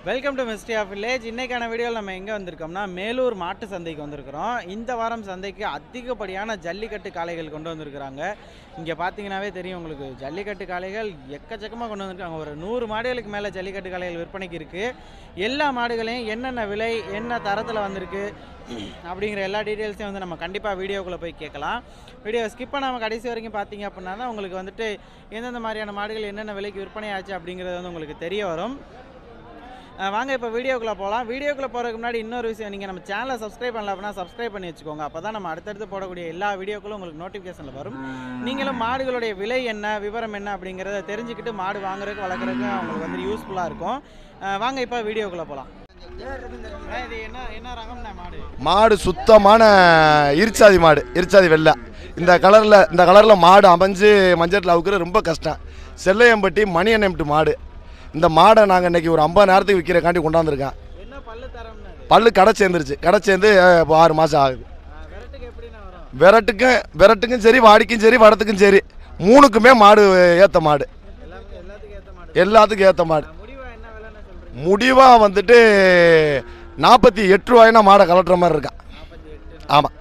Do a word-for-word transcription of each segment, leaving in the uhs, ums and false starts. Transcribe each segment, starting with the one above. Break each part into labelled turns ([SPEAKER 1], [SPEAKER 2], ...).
[SPEAKER 1] Welcome to mystery of village. இன்றைக்கான வீடியோவில் நம்ம எங்கே வந்திருக்கோம்னா மேலூர் மாட்டு சந்தைக்கு வந்திருக்கிறோம். இந்த வாரம் சந்தைக்கு அதிகப்படியான ஜல்லிக்கட்டு காளைகள் கொண்டு வந்திருக்கிறாங்க. இங்கே பார்த்தீங்கன்னாவே தெரியும் உங்களுக்கு, ஜல்லிக்கட்டு காளைகள் எக்கச்சக்கமாக கொண்டு வந்திருக்காங்க. ஒரு நூறு மாடுகளுக்கு மேலே ஜல்லிக்கட்டு காளைகள் விற்பனைக்கு இருக்குது. எல்லா மாடுகளையும் என்னென்ன விலை, என்ன தரத்தில் வந்திருக்கு அப்படிங்கிற எல்லா டீட்டெயில்ஸையும் வந்து நம்ம கண்டிப்பாக வீடியோக்குள்ளே போய் கேட்கலாம். வீடியோ ஸ்கிப் பண்ணாமல் கடைசி வரைக்கும் பார்த்தீங்க அப்படின்னா தான் உங்களுக்கு வந்துட்டு எந்தெந்த மாதிரியான மாடுகள் என்னென்ன விலைக்கு விற்பனை ஆச்சு அப்படிங்கிறது வந்து உங்களுக்கு தெரிய வரும். வாங்க இப்போ வீடியோக்குள்ளே போகலாம். வீடியோக்குள்ளே போகிறதுக்கு முன்னாடி இன்னொரு விஷயம், நீங்கள் நம்ம சேனலை சப்ஸ்கிரைப் பண்ணல அப்படின்னா சப்ஸ்கிரைப் பண்ணி வச்சுக்கோங்க. அப்போ தான் நம்ம அடுத்தடுத்து போடக்கூடிய எல்லா வீடியோக்களும் உங்களுக்கு நோட்டிஃபிகேஷனில் வரும். நீங்களும் மாடுகளுடைய விலை என்ன, விவரம் என்ன அப்படிங்கிறத தெரிஞ்சுக்கிட்டு மாடு வாங்குறதுக்கு வளர்க்குறதுக்கு அவங்களுக்கு வந்து யூஸ்ஃபுல்லாக இருக்கும். வாங்க இப்போ வீடியோக்குள்ளே போகலாம். இது என்ன என்ன ரகம்னா மாடு?
[SPEAKER 2] மாடு சுத்தமான இருச்சாதி மாடு, இருச்சாதி வெள்ளை. இந்த கலரில் இந்த கலரில் மாடு அமைஞ்சு மஞ்சட்டில் அவுக்குறது ரொம்ப கஷ்டம். செல்லையம்பட்டி மணி எண்ணெய்ட்டு மாடு. இந்த மாடை நாங்கள் இன்றைக்கி ஒரு ஐம்பது நேரத்துக்கு விற்கிறக்காண்டி கொண்டாந்துருக்கேன். பல்லு கடை சேர்ந்துருச்சு. கடை சேர்ந்து இப்போ ஆறு மாதம் ஆகுது. விரட்டுக்கும் விரட்டுக்கும் சரி, வாடிக்கும் சரி, வடத்துக்கும் சரி, மூணுக்குமே மாடு ஏற்ற மாடு, எல்லாத்துக்கும் ஏற்ற மாடு. முடிவாக வந்துட்டு நாற்பத்தி எட்டு ரூபாய்னா மாடை கலட்டுற மாதிரி இருக்கான். ஆமாம்,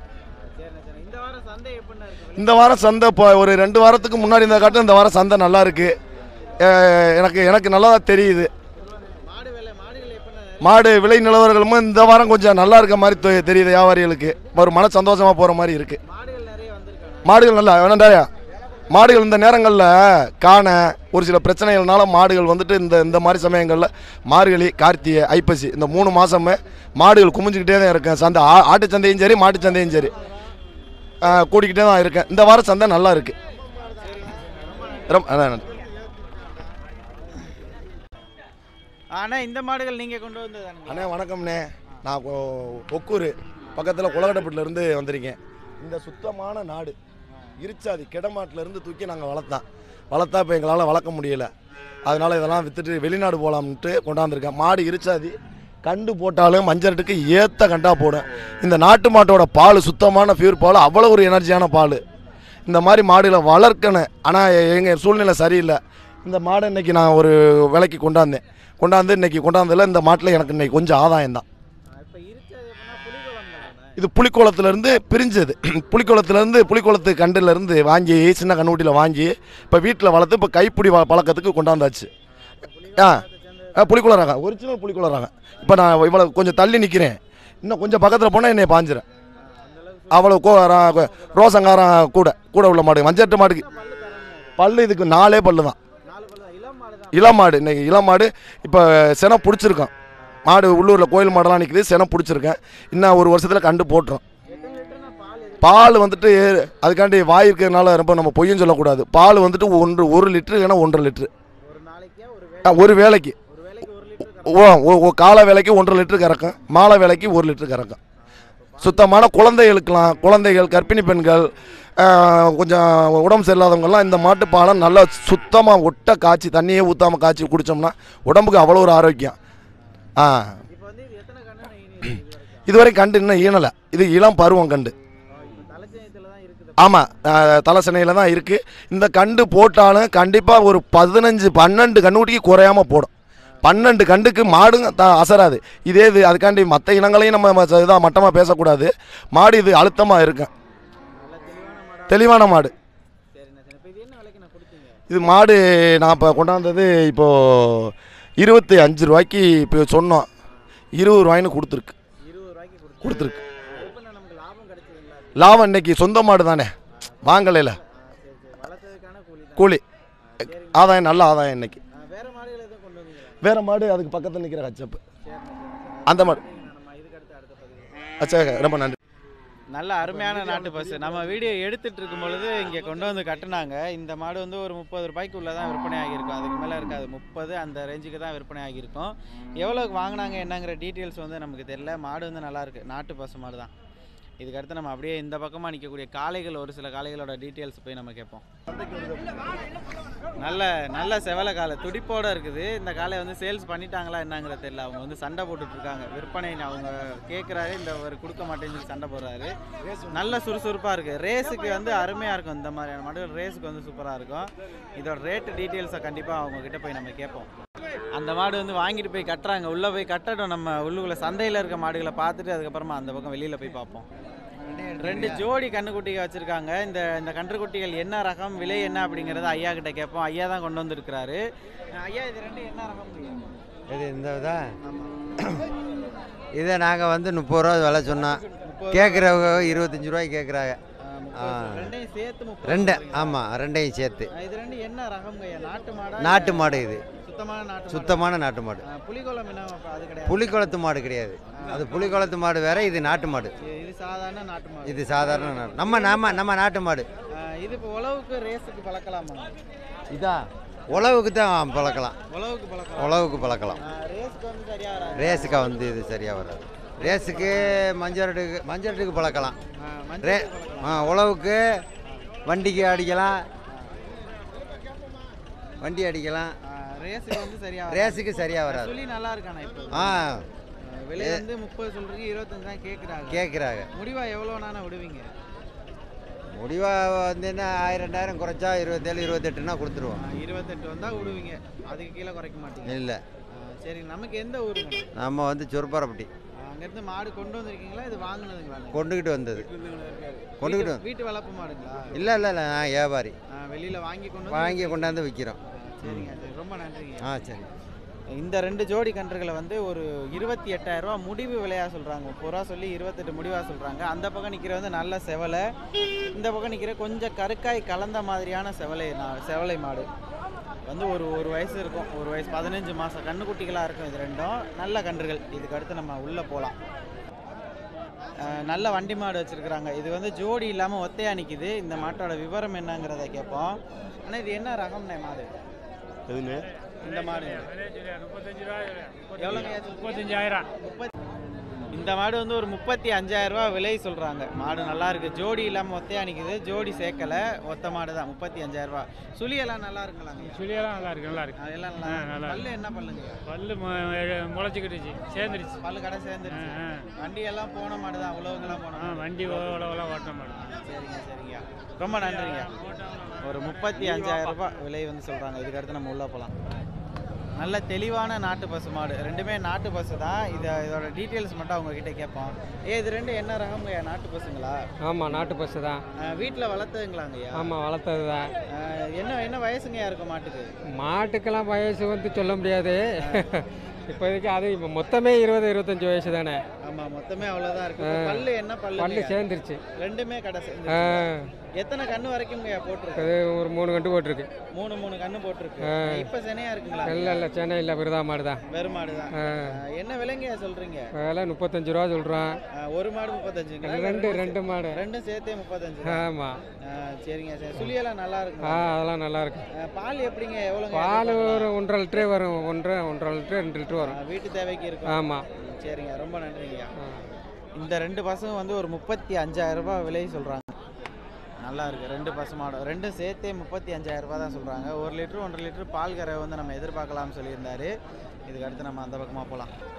[SPEAKER 2] இந்த வாரம் சந்தை இப்போ ஒரு ரெண்டு வாரத்துக்கு முன்னாடி இந்த காட்டும் இந்த வாரம் சந்தை நல்லா இருக்குது. எனக்கு எனக்கு நல்லா தான் தெரியுது. மாடு விலை நிலவரங்களும் இந்த வாரம் கொஞ்சம் நல்லா இருக்க மாதிரி தெரியுது. வியாபாரிகளுக்கு ஒரு மன சந்தோஷமாக போகிற மாதிரி இருக்குது. மாடுகள் நல்லா வேணாண்டாயா மாடுகள் இந்த நேரங்களில் காண ஒரு சில பிரச்சனைகள்னால மாடுகள் வந்துட்டு இந்த இந்த மாதிரி சமயங்களில் மார்கழி, கார்த்திகை, ஐப்பசி இந்த மூணு மாதமே மாடுகள் குமிஞ்சிக்கிட்டே தான் இருக்கேன். சந்தை ஆட்டு சந்தையும் சரி, மாட்டு சந்தையும் சரி கூட்டிக்கிட்டே தான் இருக்கேன். இந்த வாரம் சந்தை நல்லா இருக்குது. ரொம்ப
[SPEAKER 1] ஆனால் இந்த மாடுகள் நீங்கள் கொண்டு வந்தது
[SPEAKER 2] அண்ணே வணக்கம்ண்ணே. நான் ஒக்கூர் பக்கத்தில் குளக்கட்டப்பட்டிலேருந்து வந்திருக்கேன். இந்த சுத்தமான நாடு இருச்சாதி கிடமாட்டிலேருந்து தூக்கி நாங்கள் வளர்த்தோம். வளர்த்தா இப்போ எங்களால் வளர்க்க முடியலை. அதனால் இதெல்லாம் விற்றுட்டு வெளிநாடு போகலாம்ன்ட்டு கொண்டாந்துருக்கேன். மாடு இருச்சாதி கண்டு போட்டாலும் மஞ்சட்டுக்கு ஏற்ற கண்டா போடும். இந்த நாட்டு மாட்டோட பால் சுத்தமான பியூர் பால், அவ்வளோ ஒரு எனர்ஜியான பால். இந்த மாதிரி மாடுகளை வளர்க்கணும். ஆனால் எங்கள் சூழ்நிலை சரியில்லை. இந்த மாடை இன்றைக்கி நான் ஒரு விலைக்கு கொண்டாந்தேன். கொண்டாந்து இன்றைக்கி கொண்டாந்ததில் இந்த மாட்டில் எனக்கு இன்றைக்கி கொஞ்சம் ஆதாயம் தான். இது புலிக்குளத்துலேருந்து பிரிஞ்சது. புலிக்குளத்துலேருந்து புலிக்குளத்து கண்டுலேருந்து வாங்கி சின்ன கண்ணுக்குட்டியில் வாங்கி இப்போ வீட்டில் வளர்த்து இப்போ கைப்பிடி பழக்கத்துக்கு கொண்டாந்தாச்சு. ஆ புலிக்குளம் ரகம், ஒரிஜினல் புலிக்குளம் ரகம். இப்போ நான் இவ்வளோ கொஞ்சம் தள்ளி நிற்கிறேன். இன்னும் கொஞ்சம் பக்கத்தில் போனால் என்னை பாஞ்சிறேன். அவ்வளோ கோ ரோசங்காரம் கூட கூட உள்ள மாடு. மஞ்சட்டு மாடுக்கு பல்லு இதுக்கு நாலே பல்லு தான். இளம் மாடு. இன்றைக்கி இளம் மாடு இப்போ செனம் பிடிச்சிருக்கோம். மாடு உள்ளூரில் கோயில் மாடெல்லாம் நிற்கிது. செனம் பிடிச்சிருக்கேன். இன்னும் ஒரு வருஷத்தில் கண்டு போட்டுரும். பால் வந்துட்டு அதுக்காண்டி வாய் இருக்கிறதுனால ரொம்ப நம்ம பொய்யும் சொல்லக்கூடாது. பால் வந்துட்டு ஒன்று ஒரு லிட்ரு இல்லைன்னா ஒன்றரை லிட்ரு ஒரு வேலைக்கு. ஓ காலை வேலைக்கு ஒன்றரை லிட்டரு கறக்கும், மாலை வேலைக்கு ஒரு லிட்டரு கறக்கும். சுத்தமான குழந்தைகளுக்கெல்லாம், குழந்தைகள், கர்ப்பிணி பெண்கள், கொஞ்சம் உடம்பு சரியில்லாதவங்கெல்லாம் இந்த மாட்டுப்பாலை நல்லா சுத்தமாக ஒட்ட காய்ச்சி தண்ணியே ஊற்றாமல் காய்ச்சி குடித்தோம்னா உடம்புக்கு அவ்வளோ ஒரு ஆரோக்கியம். ஆ இதுவரை கண்டு இன்னும் ஈனலை. இது இளம் பருவம் கண்டு. ஆமாம், தலை சென்னையில் தான் இருக்குது. இந்த கண்டு போட்டாலும் கண்டிப்பாக ஒரு பதினஞ்சு பன்னெண்டு கண்ணுக்குட்டிக்கு குறையாமல் போடும். பன்னெண்டு கண்டுக்கு மாடுங்க த அசராது. இதே இது அதுக்காண்டி மற்ற இனங்களையும் நம்ம இதாக மட்டமாக பேசக்கூடாது. மாடு இது அழுத்தமாக இருக்கும், தெளிவான மாடு. இது மாடு நான் இப்போ கொண்டாந்தது இப்போது இருபத்தி அஞ்சு ரூபாய்க்கு இப்போ சொன்னோம். இருபது ரூபாய்னு கொடுத்துருக்கு கொடுத்துருக்கு லாபம். இன்னைக்கு சொந்த மாடு தானே, வாங்கலையில் கூலி ஆதாயம், நல்ல ஆதாயம். இன்னைக்கு வேறு மாடு அதுக்கு பக்கத்தில் நிற்கிற கச்சப்பு அந்த மாடு. அச்சா ரொம்ப நன்றி.
[SPEAKER 1] நல்ல அருமையான நாட்டு பசு. நம்ம வீடியோ எடுத்துகிட்டு இருக்கும் பொழுது இங்கே கொண்டு வந்து கட்டுனாங்க. இந்த மாடு வந்து ஒரு முப்பது ரூபாய்க்கு உள்ளே தான் விற்பனை ஆகியிருக்கும். அதுக்கு மேலே இருக்காது. முப்பது அந்த ரேஞ்சுக்கு தான் விற்பனை ஆகியிருக்கும். எவ்வளோக்கு வாங்கினாங்க என்னங்கிற டீட்டெயில்ஸ் வந்து நமக்கு தெரியல. மாடு வந்து நல்லாயிருக்கு, நாட்டு பசு மாடு தான். இதுக்கடுத்து நம்ம அப்படியே இந்த பக்கமாக நிற்கக்கூடிய காளைகள், ஒரு சில காளைகளோட டீட்டெயில்ஸ் போய் நம்ம கேட்போம். நல்ல நல்ல செவலை காலை துடிப்போடு இருக்குது. இந்த காளையை வந்து சேல்ஸ் பண்ணிட்டாங்களா என்னங்கிறது தெரியல. அவங்க வந்து சண்டை போட்டுட்ருக்காங்க. விற்பனை அவங்க கேட்குறாரு, இந்த ஒரு கொடுக்க மாட்டேன்னு சொல்லி சண்டை போடுறாரு. நல்ல சுறுசுறுப்பாக இருக்குது. ரேஸுக்கு வந்து அருமையாக இருக்கும். இந்த மாதிரியான மாடுகள் ரேஸுக்கு வந்து சூப்பராக இருக்கும். இதோட ரேட்டு டீட்டெயில்ஸை கண்டிப்பாக அவங்கக்கிட்ட போய் நம்ம கேட்போம். அந்த மாடு வந்து வாங்கிட்டு போய் கட்டுறாங்க. உள்ளே போய் கட்டட்டும். நம்ம உள்ளுக்குள்ளே சந்தையில் இருக்க மாடுகளை பார்த்துட்டு அதுக்கப்புறமா அந்த பக்கம் வெளியில் போய் பார்ப்போம். ரெண்டு ஜோடி கன்றுக்குட்டிகள் வச்சுருக்காங்க. இந்த இந்த கன்றுக்குட்டிகள் என்ன ரகம், விலை என்ன அப்படிங்கிறத ஐயா கிட்ட கேட்போம். ஐயா தான் கொண்டு வந்திருக்கிறாரு. ஐயா இது ரெண்டு என்ன ரகம்?
[SPEAKER 3] இது இந்த இதா இதை நாங்கள் வந்து முப்பது ரூபா விலை சொன்னோம். கேட்குறவங்க இருபத்தஞ்சி ரூபாய்க்கு கேட்குறாங்க.
[SPEAKER 1] ரெண்டையும் சேர்த்து முப்பது.
[SPEAKER 3] ரெண்டு ஆமாம், ரெண்டையும் சேர்த்து.
[SPEAKER 1] இது ரெண்டு என்ன ரகம்? நாட்டு மாடு.
[SPEAKER 3] நாட்டு மாடு. இது
[SPEAKER 1] சுத்தமான நாட்டு
[SPEAKER 3] சுத்தமான நாட்டு மாடு.
[SPEAKER 1] புலிக்குளம் என்ன? அது கிடையாது.
[SPEAKER 3] புலிக்குளத்து மாடு கிடையாது. அது புலிக்குளத்து மாடு வேற, இது நாட்டு மாடு.
[SPEAKER 1] இது சாதாரண நாட்டு மாடு.
[SPEAKER 3] இது சாதாரண நாட்டு நம்ம நம்ம நம்ம நாட்டு மாடு.
[SPEAKER 1] இது இப்போ உழவுக்கு ரேஸுக்கு பழக்கலாமா?
[SPEAKER 3] இதா உழவுக்கு தான் பழக்கலாம்.
[SPEAKER 1] உழவுக்கு பழக்கலாம்.
[SPEAKER 3] உழவுக்கு பழக்கலாம்.
[SPEAKER 1] ரேஸுக்கு வந்து சரியா வராது.
[SPEAKER 3] ரேஸுக்கு வந்து இது சரியாக வராது. ரேஸுக்கு மஞ்சளுக்கு மஞ்சளுக்கு பழக்கலாம். ரே ஆ உழவுக்கு வண்டிக்கு அடிக்கலாம், வண்டி அடிக்கலாம்.
[SPEAKER 1] ரேஸுக்கு வந்து சரியா
[SPEAKER 3] ரேஸுக்கு சரியாக வராது.
[SPEAKER 1] சொல்லி நல்லா இருக்கானே இப்போ.
[SPEAKER 3] ஆ
[SPEAKER 1] விலை வந்து முப்பது சொல்றீங்க, இருபத்தஞ்சு தான் கேட்குறாங்க.
[SPEAKER 3] கேட்குறாங்க.
[SPEAKER 1] முடிவா எவ்வளோனா விடுவீங்க?
[SPEAKER 3] முடிவாக வந்து என்ன ஆயிரம் ரெண்டாயிரம் குறைச்சா இருபத்தேழு இருபத்தெட்டுனா கொடுத்துருவோம்.
[SPEAKER 1] இருபத்தெட்டு வந்தால் விடுவீங்க, அதுக்கு கீழே குறைக்க மாட்டீங்க?
[SPEAKER 3] இல்லை.
[SPEAKER 1] சரி, நமக்கு எந்த ஊருங்க?
[SPEAKER 3] நம்ம வந்து சொற்பரப்பட்டி.
[SPEAKER 1] அங்கேருந்து மாடு கொண்டு வந்திருக்கீங்களா? இது வாங்கினதுங்களா?
[SPEAKER 3] கொண்டுக்கிட்டு வந்தது. கொண்டுக்கிட்டு
[SPEAKER 1] வீட்டு வளர்ப்பு மாடுங்களா?
[SPEAKER 3] இல்லை இல்லை இல்லை நான் வியாபாரி.
[SPEAKER 1] வெளியில் வாங்கி கொண்டு
[SPEAKER 3] வாங்கி கொண்டாந்து விற்கிறோம்.
[SPEAKER 1] சரிங்க, சரி, ரொம்ப நன்றிங்க.
[SPEAKER 3] ஆ சரி.
[SPEAKER 1] இந்த ரெண்டு ஜோடி கன்றுகளை வந்து ஒரு இருபத்தி எட்டாயிரம் ரூபா முடிவு விலையாக சொல்கிறாங்க. முப்பது ரூபா சொல்லி இருபத்தெட்டு முடிவாக சொல்கிறாங்க. அந்த பக்கம் நிற்கிற வந்து நல்ல செவலை, இந்த பக்கம் நிற்கிற கொஞ்சம் கருக்காய் கலந்த மாதிரியான செவலை செவலை மாடு வந்து ஒரு ஒரு வயசு இருக்கும். ஒரு வயசு பதினஞ்சு மாதம் கன்றுக்குட்டிகளாக இருக்கும். இது ரெண்டும் நல்ல கன்றுகள். இதுக்கு அடுத்து நம்ம உள்ளே போகலாம். நல்ல வண்டி மாடு வச்சுருக்குறாங்க. இது வந்து ஜோடி இல்லாமல் ஒத்தையாக நிற்கிது. இந்த மாட்டோட விவரம் என்னங்கிறத கேட்போம். ஆனால் இது என்ன ரகம்னே மாடு?
[SPEAKER 4] எதுன்னு
[SPEAKER 1] இந்த மாடு எவ்வளோங்க?
[SPEAKER 4] முப்பத்தஞ்சாயிரம்.
[SPEAKER 1] முப்பத்தி இந்த மாடு வந்து ஒரு முப்பத்தி அஞ்சாயிரம் ரூபா விலை சொல்கிறாங்க. மாடு நல்லா இருக்குது. ஜோடி இல்லாமல் ஒத்தையா நிற்கிது. ஜோடி சேர்க்கலை, ஒத்த மாடு தான். முப்பத்தி அஞ்சாயிரம் ரூபா. சுழியெல்லாம் நல்லா இருக்குங்களாங்க?
[SPEAKER 4] சுழியெல்லாம் நல்லா இருக்கு. நல்லா இருக்கு.
[SPEAKER 1] அதெல்லாம்
[SPEAKER 4] ஆ,
[SPEAKER 1] நல்லா
[SPEAKER 4] நல்லா
[SPEAKER 1] பல்லு என்ன பல்லுங்க?
[SPEAKER 4] பல்லு மு- முளைச்சிக்கிட்டுச்சு, சேர்ந்துருச்சு.
[SPEAKER 1] பல்லு கடை சேர்ந்துருச்சு.
[SPEAKER 4] ஆ,
[SPEAKER 1] வண்டி எல்லாம் போன மாடு தான். உழவுங்கெல்லாம் போன
[SPEAKER 4] ஆ,
[SPEAKER 1] மாடு.
[SPEAKER 4] வண்டி உழவெல்லாம் ஓட்ட மாட்டோம்.
[SPEAKER 1] சரிங்க சரிங்க, ரொம்ப நன்றிங்க. ஒரு முப்பத்தி அஞ்சாயிரம் ரூபாய் விலை வந்து சொல்கிறாங்க. இதுக்கு அடுத்து நம்ம உள்ளே போகலாம். நல்ல தெளிவான நாட்டு பசு மாடு. ரெண்டுமே நாட்டு பசு தான். இதை இதோட டீட்டெயில்ஸ் மட்டும் அவங்கக்கிட்ட கேட்போம். ஏ இது ரெண்டு என்ன ரகம்ங்கய்யா? நாட்டு பசுங்களா?
[SPEAKER 5] ஆமாம், நாட்டு பசு தான்.
[SPEAKER 1] வீட்டில்
[SPEAKER 5] வளர்த்ததுங்களாங்கய்யா?
[SPEAKER 1] வளர்த்ததுங்களாங்கய்யா?
[SPEAKER 5] ஆமாம், வளர்த்தது தான்.
[SPEAKER 1] என்ன என்ன வயசுங்கய்யா இருக்கும் மாட்டுக்கு?
[SPEAKER 5] மாட்டுக்கெல்லாம் வயசு வந்து சொல்ல முடியாது. இப்போதைக்கு அது இப்போ மொத்தமே இருபது இருபத்தஞ்சி வயசு தானே.
[SPEAKER 1] ஆமாம், மொத்தமே அவ்வளோதான் இருக்கு. பல்லு என்ன பல்லு?
[SPEAKER 5] பல்லு சேர்ந்துருச்சு.
[SPEAKER 1] ரெண்டுமே கடை சேர்ந்து. எத்தனை கன்று வரைக்கும் போட்டிருக்கு?
[SPEAKER 5] அது ஒரு மூணு கண்டு போட்டிருக்கு.
[SPEAKER 1] மூணு மூணு கன்று போட்டிருக்கு. இப்போ சென்னையா இருக்குங்களா?
[SPEAKER 5] இல்லை இல்லை, சென்னை இல்லை, விருதா மாடு தான்.
[SPEAKER 1] வெறும் மாடு தான். என்ன விலைங்கய்யா சொல்கிறீங்க?
[SPEAKER 5] விலை முப்பத்தஞ்சு ரூபா சொல்கிறோம்.
[SPEAKER 1] ஒரு மாடு முப்பத்தஞ்சுங்களா?
[SPEAKER 5] ரெண்டு ரெண்டு மாடு
[SPEAKER 1] ரெண்டும் சேர்த்தே முப்பத்தஞ்சு.
[SPEAKER 5] ஆமாம்.
[SPEAKER 1] சரிங்க சரி. சுழியெல்லாம் நல்லா இருக்கு.
[SPEAKER 5] ஆ அதெல்லாம் நல்லா இருக்கு.
[SPEAKER 1] பால் எப்படிங்க? எவ்வளோ
[SPEAKER 5] பால்? ஒரு ஒன்றரை லிட்டரே வரும். ஒன்றரை ஒன்றரை லிட்டரு ரெண்டு லிட்டரு வரும்.
[SPEAKER 1] வீட்டு தேவைக்கு இருக்கும்.
[SPEAKER 5] ஆமாம்.
[SPEAKER 1] சரிங்க, ரொம்ப நன்றிங்கய்யா. இந்த ரெண்டு பசங்க வந்து ஒரு முப்பத்தி அஞ்சாயிரம் ரூபாய் விலை சொல்கிறாங்க. நல்லா இருக்குது. ரெண்டு பசு மாடு ரெண்டும் சேர்த்தே முப்பத்தி அஞ்சாயிரம் ரூபா தான் சொல்கிறாங்க. ஒரு லிட்டரு ஒன்றரை லிட்டரு பால் கரை வந்து நம்ம எதிர்பார்க்கலாம்னு சொல்லியிருந்தாரு. இதுக்கு அடுத்து நம்ம அந்த பக்கமாக போகலாம்.